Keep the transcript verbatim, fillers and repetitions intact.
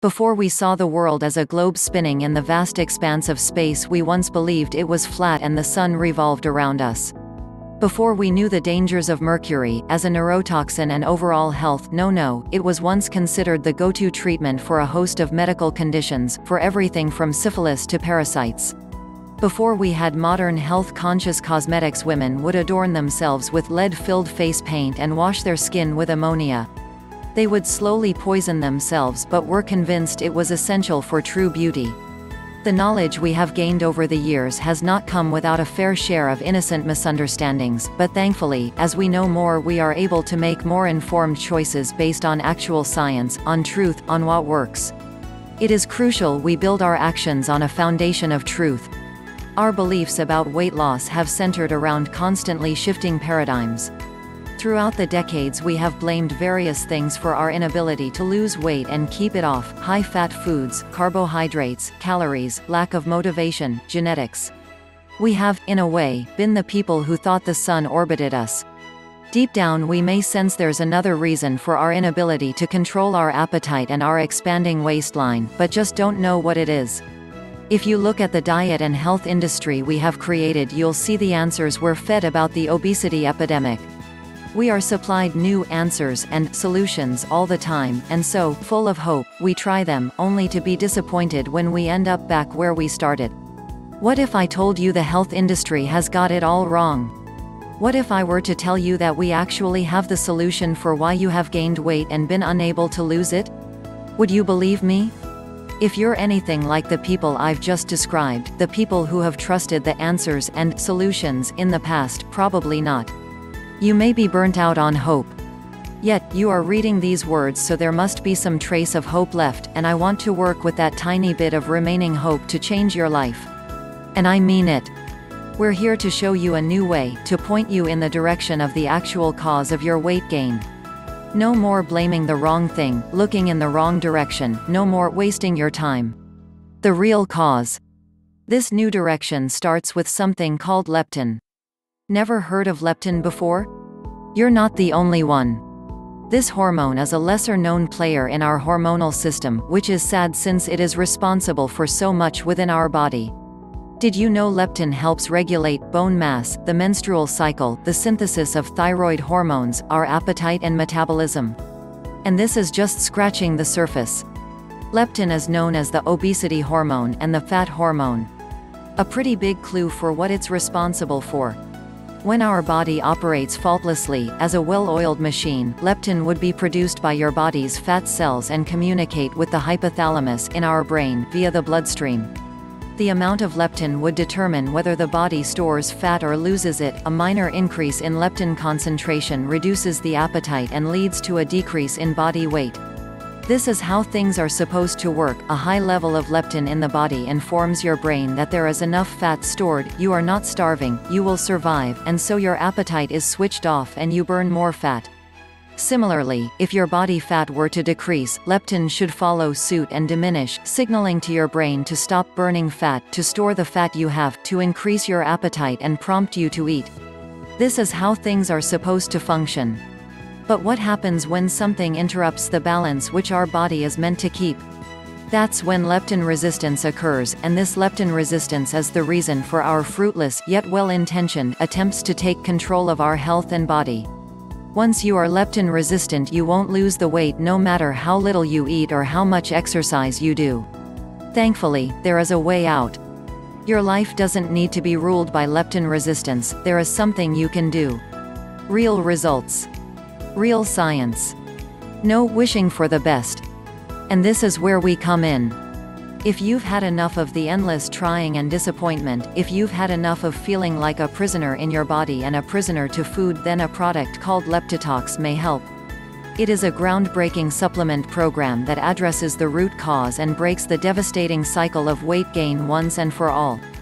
Before we saw the world as a globe spinning in the vast expanse of space, we once believed it was flat and the sun revolved around us. Before we knew the dangers of mercury, as a neurotoxin and overall health, no no, it was once considered the go-to treatment for a host of medical conditions, for everything from syphilis to parasites. Before we had modern health-conscious cosmetics, women would adorn themselves with lead-filled face paint and wash their skin with ammonia. They would slowly poison themselves but were convinced it was essential for true beauty. The knowledge we have gained over the years has not come without a fair share of innocent misunderstandings, but thankfully, as we know more, we are able to make more informed choices based on actual science, on truth, on what works. It is crucial we build our actions on a foundation of truth. Our beliefs about weight loss have centered around constantly shifting paradigms. Throughout the decades, we have blamed various things for our inability to lose weight and keep it off: high-fat foods, carbohydrates, calories, lack of motivation, genetics. We have, in a way, been the people who thought the sun orbited us. Deep down, we may sense there's another reason for our inability to control our appetite and our expanding waistline, but just don't know what it is. If you look at the diet and health industry we have created, you'll see the answers we're fed about the obesity epidemic. We are supplied new answers and solutions all the time, and so, full of hope, we try them, only to be disappointed when we end up back where we started. What if I told you the health industry has got it all wrong? What if I were to tell you that we actually have the solution for why you have gained weight and been unable to lose it? Would you believe me? If you're anything like the people I've just described, the people who have trusted the answers and solutions in the past, probably not. You may be burnt out on hope. Yet, you are reading these words, so there must be some trace of hope left, and I want to work with that tiny bit of remaining hope to change your life. And I mean it. We're here to show you a new way, to point you in the direction of the actual cause of your weight gain. No more blaming the wrong thing, looking in the wrong direction, no more wasting your time. The real cause. This new direction starts with something called leptin. Never heard of leptin before? You're not the only one. This hormone is a lesser-known player in our hormonal system, which is sad since it is responsible for so much within our body. Did you know leptin helps regulate bone mass, the menstrual cycle, the synthesis of thyroid hormones, our appetite and metabolism? And this is just scratching the surface. Leptin is known as the obesity hormone and the fat hormone. A pretty big clue for what it's responsible for. When our body operates faultlessly, as a well-oiled machine, leptin would be produced by your body's fat cells and communicate with the hypothalamus in our brain via the bloodstream. The amount of leptin would determine whether the body stores fat or loses it. A minor increase in leptin concentration reduces the appetite and leads to a decrease in body weight. This is how things are supposed to work. A high level of leptin in the body informs your brain that there is enough fat stored, you are not starving, you will survive, and so your appetite is switched off and you burn more fat. Similarly, if your body fat were to decrease, leptin should follow suit and diminish, signaling to your brain to stop burning fat, to store the fat you have, to increase your appetite and prompt you to eat. This is how things are supposed to function. But what happens when something interrupts the balance which our body is meant to keep? That's when leptin resistance occurs, and this leptin resistance is the reason for our fruitless, yet well-intentioned, attempts to take control of our health and body. Once you are leptin resistant, you won't lose the weight no matter how little you eat or how much exercise you do. Thankfully, there is a way out. Your life doesn't need to be ruled by leptin resistance, there is something you can do. Real results. Real science. No wishing for the best. And this is where we come in. If you've had enough of the endless trying and disappointment, if you've had enough of feeling like a prisoner in your body and a prisoner to food, then a product called Leptitox may help. It is a groundbreaking supplement program that addresses the root cause and breaks the devastating cycle of weight gain once and for all.